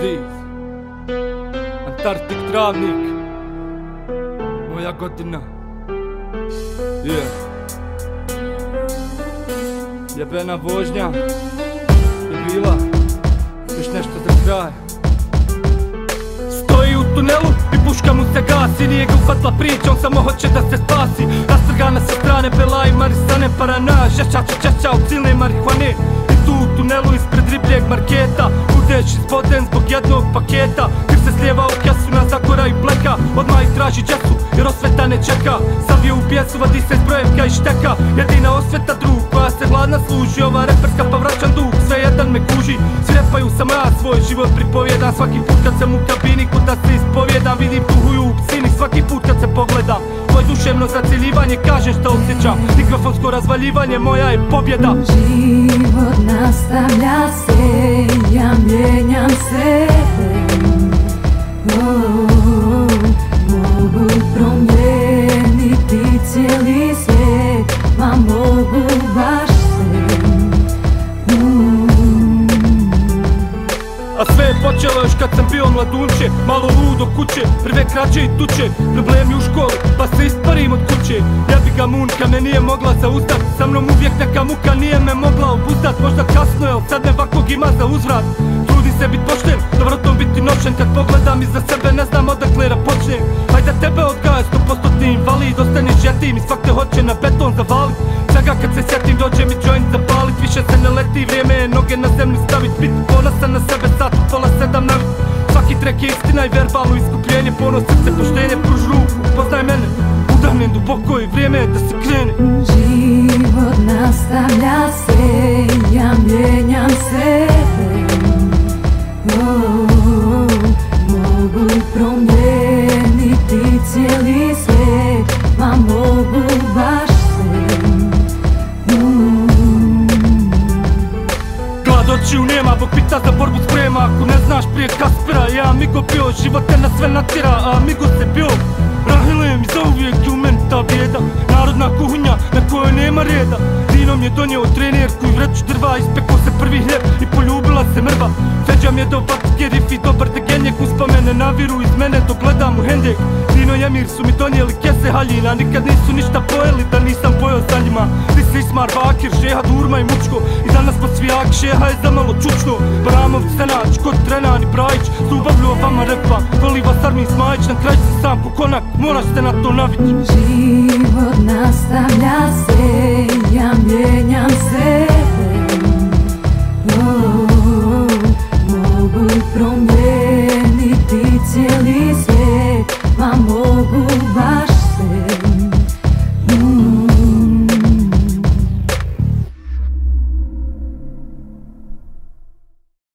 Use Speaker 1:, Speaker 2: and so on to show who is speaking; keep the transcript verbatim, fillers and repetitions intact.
Speaker 1: Aziz, Antarktik travnik, moja godina. Yeah. Jebena vožnja je bila još nešto za kraj. Stoji u tunelu i puška mu se gasi, nije ga uhvatila priča, on samo hoće da se spasi. Rastrgana sa strane, bela i marisane, paranoja, žešćača češća od silne marihuane. I tu u tunelu ispred ribljeg marketa budeš izboden zbog jednog paketa. Krv se slijeva u kesu, na zakora i bleka, odmah ih traži džesu jer osveta ne čeka. Savije u bijesu, vadi se iz brojevka i šteka, jedina osveta drug koja se hladna služi. Ova reperska pa vraćam dug, sve jedan me kuži. Svi repaju sam ja svoj život pripovjedam, svaki put kad sam u kabini kod da se ispovjedam. Vidim tuhuju u psini svaki put kad se pogledam. Moje duševno zaciljivanje, kažem šta osjećam, mikrofonsko razvaljivanje, moja je pobjeda.
Speaker 2: Život nastavlja se, ja mijenjam se. Oh, mogu promijeniti cijeli svijet, ma mogu baš sve. mm.
Speaker 1: A sve je počelo još kad sam bio mladunče, malo ludo kuće, prve krađe i tuče, problemi u školi, pa se isparim od kuće. Jebi ga munka, me nije mogla zauzdat, sa mnom uvijek neka muka nije me mogla obuzdat. Možda kasno je, ali sad ne vakog ima za uzvrat. Trudi se bit pošten, dobrotom biti noćen, kad pogledam iza sebe ne znam odakle da počnem. Hajde tebe odgaja sto posto invalid, ostaneš jetim i svak te hoće na beton zavalit. Svega kad se sjetim dođe mi joint zapalit, više se ne leti, vrijeme je noge na zemlju stavit. Bit ponosan na sebe sad u pola sedam navit. Svaki trek je istina i verbalno iskupljenje, ponos, srce, poštenje, pruž ruku, upoznaj mene. Udahnem duboko i vrijeme je da se krene.
Speaker 2: Život nastavlja se, ja mijenjam se. Oh, mogu promijeniti cijeli svijet, ma mogu baš sve. mm.
Speaker 1: Glad očiju nema, Bog pita za borbu sprema. Ako ne znaš prije Kaspera, ja amigo bio, život te na sve natjera, a amigo se bio. Rahile mi zauvijek je u meni ta bijeda, narodna kuhinja na kojoj nema reda. Dinom je donio trenerku i vreću drva, ispekao se prvi hljeb i poljubila se mrva. Feđa mi je dobar skerif i dobar degenjek, uspomene naviru iz mene dok gledam u hendek. Dino i Emir su mi donijeli kese haljina, nikad nisu ništa pojeli da nisam pojeo za njima. Ti si Ismar, Bakir, Šeha, Durma i Mučko, i danas smo svijak, Šeha je zamalo čučno. Bramov, Senać, Kot, Trenan i Prajić, Zubavljuo vama rekla, voli vas Armin Smajić. Na kraju si sam ko konak, moraš se na to navići.
Speaker 2: Život nastavlja se, ja mijenjam se. Oh, mogu promijeniti cijeli svijet, ma mogu baš